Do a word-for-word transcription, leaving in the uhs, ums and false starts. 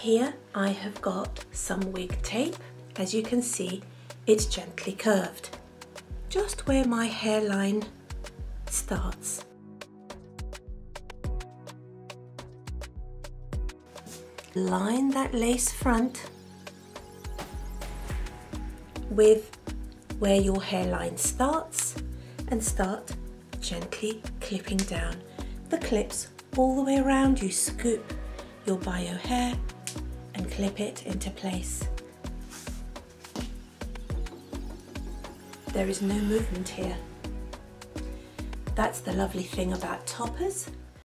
Here I have got some wig tape. As you can see, it's gently curved, just where my hairline starts. Line that lace front with where your hairline starts and start gently clipping down the clips all the way around. You scoop your bio hair and clip it into place. There is no movement here. That's the lovely thing about toppers.